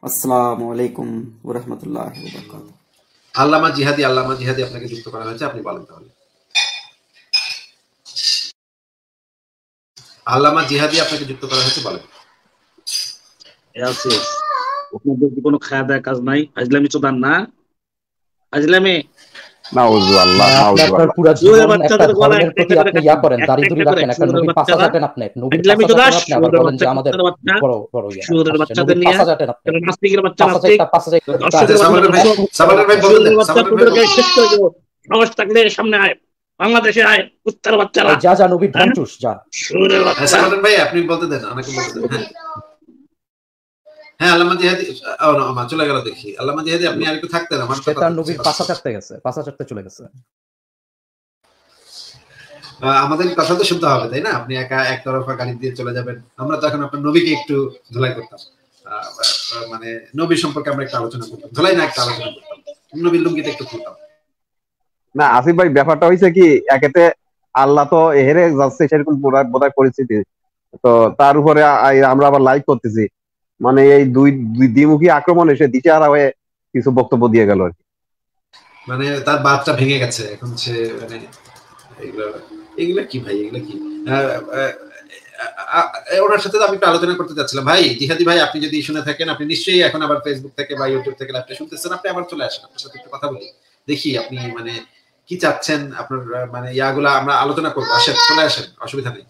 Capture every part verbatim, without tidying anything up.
আসসালামু আলাইকুম ওয়া রাহমাতুল্লাহি ওয়া বারাকাতুহু। আল্লামা জিহাদি আল্লামা জিহাদি আপনাকে যুক্ত করা হয়েছে, আপনি বলেন তাহলে। আল্লামা জিহাদি আপনাকে যুক্ত করা হয়েছে, বলেন। আপনাদের কি কোনো খাওয়া দাওয়া কাজ নাই? আজলামি চোদান না, আজলামি আপনার পুরো জীবন একটা ধর্মের প্রতি আপনি ইয়া করেন, দাড়ি-দুড়ি রাখেন, একটা নবীর পাছা চাটেন, আপনি নবীর পাছা চাটেন, আপনি আবার বলেন যে আমাদের বড় বড় ইয়া নবীর পাছা চাটেন, আপনি নাস্তিকের বাচ্চা পাছা চাটা পাছা চাটা সাবালের ভাই সাবালের ভাই বলেন, সাবালের ভাই শেষ করে দেব। সাহস থাকলে সামনে আয়, বাংলাদেশে আয়, উত্তর বাচ্চারা যা যা নবীর ধ্বংস যা। সাবালের ভাই আপনি বলতে দেন, অনেকে বলতে দেন। হ্যাঁ আল্লামা জিহাদি ও না মা চলে গেল দেখি। আল্লামা জিহাদি আপনি আর একটু থাকতেন, আমার কথা তার নবীর পাছা চাটতে গেছে, পাছা চাটতে চলে গেছে। আমাদের কথা তো শুনতে হবে, তাই না? আপনি একা একতরফা গালি দিয়ে চলে যাবেন। আমরা তো এখন আপনার নবীকে একটু ধুলাই করতাম, মানে নবী সম্পর্কে আমরা একটু আলোচনা করতাম, ধুলাই না একটা আলোচনা করতাম, নবীর লুঙ্গিটা একটু খুলতাম। না আসিফ ভাই, ব্যাপারটা হয়েছে কি, একেতে আল্লাহ তো হেরে যাচ্ছে সেরকম বোধহয় পরিস্থিতি, তো তার উপরে আমরা আবার লাইভ করতেছি, মানে এই দুই দ্বিমুখী আক্রমণ এসে দিশেহারা হয়ে কিছু বক্তব্য দিয়ে গেল আর কি। মানে তার বাতটা ভেঙে গেছে এখন, সে মানে এগুলো এগুলো কি ভাই, এগুলো কি? ওনার সাথে আমি একটু আলোচনা করতে চাচ্ছিলাম। ভাই জিহাদি ভাই, আপনি যদি শুনে থাকেন, আপনি নিশ্চয়ই এখন আবার ফেসবুক থেকে বা ইউটিউব থেকে লাইভটা শুনতেছেন, আপনি আবার চলে আসেন, আপনার সাথে একটু কথা বলি, দেখি আপনি মানে কি চাচ্ছেন, আপনার মানে ইয়াগুলা আমরা আলোচনা করবো। আসেন, চলে আসেন, অসুবিধা নেই।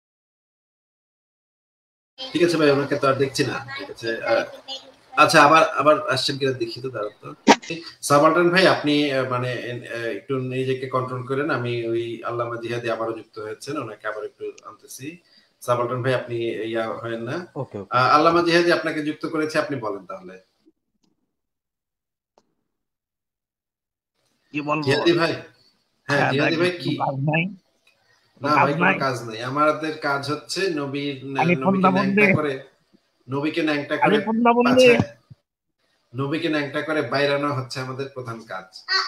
ঠিক আছে ভাই, ওনাকে তো আর দেখছি না। ঠিক আছে, আচ্ছা আবার আবার আসছেন কিনা দেখি তো, দাঁড়ান তো। সাবালটান ভাই আপনি মানে একটু নিজেকে কন্ট্রোল করেন, আমি ওই আল্লামা জিহাদি আবারও যুক্ত হয়েছেন, ওনাকে আবার একটু আনতেছি। সাবালটান ভাই আপনি ইয়া হয়েন না। আল্লামা জিহাদি আপনাকে যুক্ত করেছে, আপনি বলেন তাহলে। কি বলবো জিহাদি ভাই? হ্যাঁ জিহাদি ভাই, কি কাজ নাই? না ভাই, কোনো কাজ নাই। আমাদের কাজ হচ্ছে নবীর নবীকে ন্যাংটা করে নবীকে ন্যাংটা করে পাছায় নবীকে ন্যাংটা করে বাইরানো হচ্ছে আমাদের প্রধান কাজ।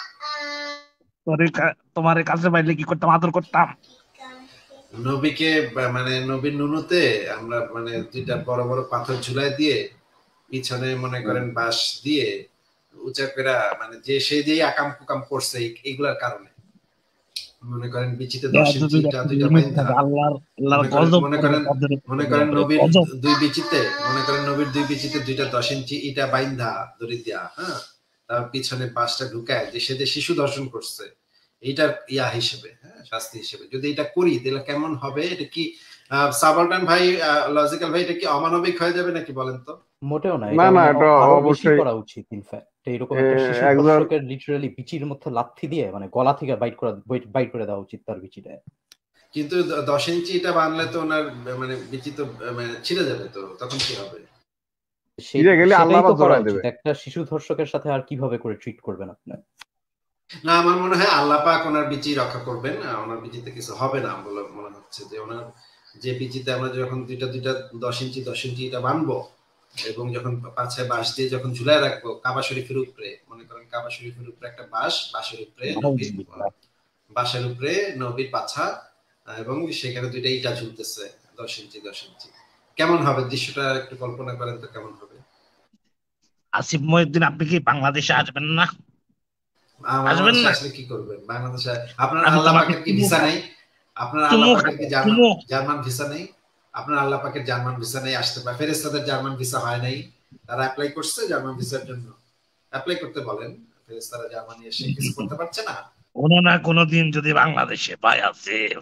তোমার কাছে বাইরে কি করতাম? আদর করতাম নবীকে, মানে নবীর নুনুতে আমরা মানে দুইটা বড় বড় পাথর ঝুলাই দিয়ে পিছনে মনে করেন বাঁশ দিয়ে উঁচা করে, মানে যে সেই দিয়ে আকাম কুকাম করছে এইগুলার কারণে মনে করেন বিচিতে দশ ইঞ্চি ইটা দুইটা বাইন্ধা, মনে করেন মনে করেন নবীর দুই বিচিতে মনে করেন নবীর দুই বিচিতে দুইটা দশ ইঞ্চি ইটা বাইন্ধা দড়ি দিয়া, হ্যাঁ, তার পিছনে বাঁশটা ঢুকায় যে সে যে শিশু দর্শন করছে, এইটার ইয়া হিসেবে, হ্যাঁ, শাস্তি হিসেবে যদি এটা করি তাহলে কেমন হবে? এটা কি সাবালটান ভাই, লজিক্যাল ভাই, এটা কি অমানবিক হয়ে যাবে নাকি বলেন তো? মোটেও না, না না, এটা অবশ্যই করা উচিত। ইনফ্যাক্ট এইরকম একটা শিশু দর্শকের লিটারালি বিচির মধ্যে লাথি দিয়ে মানে গলা থেকে বাইট করে বাইট করে দেওয়া উচিত তার বিচিটা। কিন্তু দশ ইঞ্চি এটা বানলে তো ওনার মানে বিচি তো মানে ছিঁড়ে যাবে, তো তখন কি হবে? ছিঁড়ে গেলে আল্লাহ আবার জড়ায় দেবে। একটা শিশু দর্শকের সাথে আর কিভাবে করে ট্রিট করবেন আপনি? না, আমার মনে হয় আল্লাহ পাক ওনার বিচি রক্ষা করবেন, ওনার বিচিতে কিছু হবে না বলে মনে হচ্ছে। যে ওনার যে বিচিতে আমরা যখন দুইটা দুইটা দশ ইঞ্চি দশ ইঞ্চি এটা বানবো এবং যখন পাছায় বাঁশ দিয়ে যখন ঝুলায় রাখবো কাবা শরীফের উপরে, মনে করেন কাবা শরীফের উপরে একটা বাঁশ, বাঁশের উপরে বাঁশের উপরে নবীর পাছা, এবং সেখানে দুইটা ইটা ঝুলতেছে দশ ইঞ্চি দশ ইঞ্চি, কেমন হবে দৃশ্যটা একটু কল্পনা করেন তো, কেমন হবে? আসিফ মহিউদ্দিন, আপনি কি বাংলাদেশে আসবেন না? আসবেন না? আসলে কি করবেন বাংলাদেশে? আপনার আল্লাহ পাকের কি ভিসা নেই? আপনার আল্লাহ পাকের কি জার্মান ভিসা নেই? আপনার আল্লাহ পাকের জার্মান ভিসা নেই, আসতে পারে। ফেরেশতাদের জার্মান ভিসা হয় নাই, তারা অ্যাপ্লাই করছে জার্মান ভিসার জন্য, অ্যাপ্লাই করতে বলেন। ফেরেশতারা জার্মানি এসে কিছু করতে পারছে না? কোনো না কোনো দিন যদি বাংলাদেশে পায় আসিফ,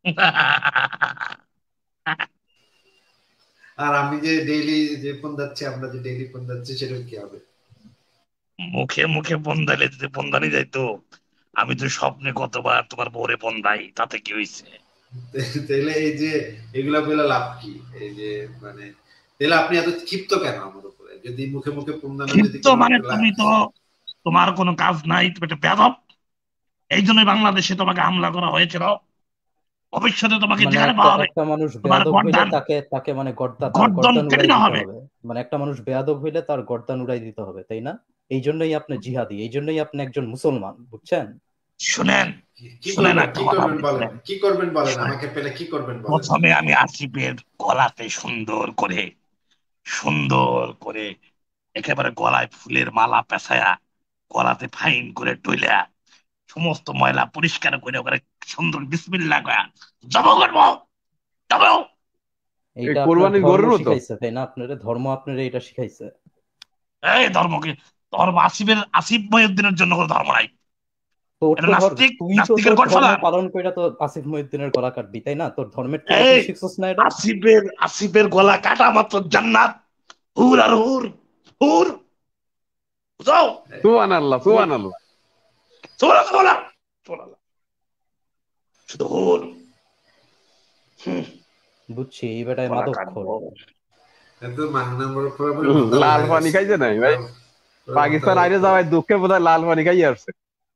আর আমি যে ডেইলি যে ফোন যাচ্ছে, আমরা যে ডেইলি ফোন যাচ্ছে, সেটা কি হবে? মুখে মুখে ফোন দিলে যদি ফোন দানি যাইতো, আমি তো স্বপ্নে কতবার তোমার বউরে ফোন দাই, তাতে কি হইছে? তাহলে এই যে এগুলা বলে লাভ কি? এই যে মানে তাহলে আপনি এত ক্ষিপ্ত কেন আমার উপরে? যদি মুখে মুখে ফোন দানো, যদি মানে তুমি তো তোমার কোনো কাজ নাই, তুমি একটা বেয়াদব, এই জন্য বাংলাদেশে তোমাকে হামলা করা হয়েছিল। ভবিষ্যতে তোমাকে যেখানে পাওয়া হবে, একটা মানুষ বেয়াদব হইলে তাকে তাকে মানে গর্দান গর্দান উড়াই দিতে হবে। মানে একটা মানুষ বেয়াদব হইলে তার গর্দান উড়াই দিতে হবে, তাই না? এই জন্যই আপনি জিহাদি, এই জন্যই আপনি একজন মুসলমান, বুঝছেন? শুনেন শুনেন, কি করবেন বলেন, কি করবেন বলেন, আমাকে পেলে কি করবেন বলেন? প্রথমে আমি আসিফের গলাতে সুন্দর করে সুন্দর করে একেবারে গলায় ফুলের মালা পেঁচায়া গলাতে ফাইন করে টইলা সমস্ত ময়লা পরিষ্কার করে ওখানে সুন্দর বিসমিল্লাহ কয়া জব করবো জব। এইটা আপনার কোরবানি ধর্ম গরুরও তো শিখাইছে তাই না? আপনারে ধর্ম আপনারে এটা শিখাইছে। এই ধর্মকে ধর্ম আসিফের আসিফ মহিউদ্দিনের জন্য কোনো ধর্ম নাই। তোর এটা তো ধর নাস্তিক তুই তো নাস্তিকের তোর ধর্ম গডফাদার। পালন কইরা তো আসিফ মহিউদ্দিনের গলা কাটবি তাই না? তোর ধর্মের থেকে এই তুই শিখছস না এটা? আসিফের আসিফের গলা কাটা মাত্র জান্নাত। হুর আর হুর হুর বুঝাও। সুবহানাল্লাহ সুবহানাল্লাহ। সুবহানাল্লাহ বলা সুবহানাল্লাহ শুধু হুর। হুম, বুঝছি এই বেটায় গলা মাদক খোর। কাটবো। কিন্তু মাহনামর প্রবলেম হুম, মাতাল লাল হয়ে পানি গেছে। খাইছে নাই ভাই? পুরো পাকিস্তান মাতাল আইরে হয়ে যাওয়ায় দুঃখে বোধহয় লাল পানি খাইয়ে আসছে।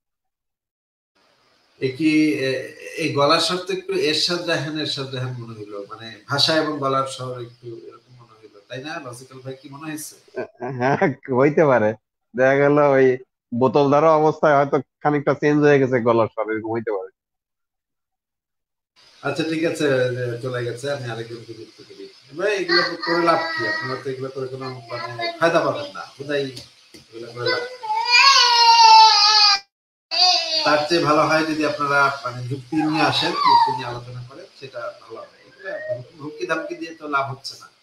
এ কি এ- এই গলার স্বর তো একটু এরশাদ রাহান এরশাদ রাহান মনে হইলো, মানে ভাষা এবং গলার স্বর একটু এরকম মনে হইলো, তাই না? লজিক্যাল ভাই কি মনে হয়েছে? হ্যাঁ হইতে পারে, দেখা গেল ওই বোতল ধরা অবস্থায় হয়তো খানিকটা চেঞ্জ হয়ে গেছে গলার স্বর, এরকম হইতে পারে। আচ্ছা ঠিক আছে, যে চলে গেছে, আমি আরেকজনকে যুক্ত করি। ভাই এগুলো করে লাভ কি? আপনারা তো এগুলো করে কোনো মানে ফায়দা পাবেন না, খুদাই এগুলো করে লাভ কি? তার চেয়ে ভালো হয় যদি আপনারা মানে যুক্তি নিয়ে আসেন, যুক্তি নিয়ে আলোচনা করেন, সেটা ভালো হবে। এগুলো হুমকি ধামকি দিয়ে তো লাভ হচ্ছে না।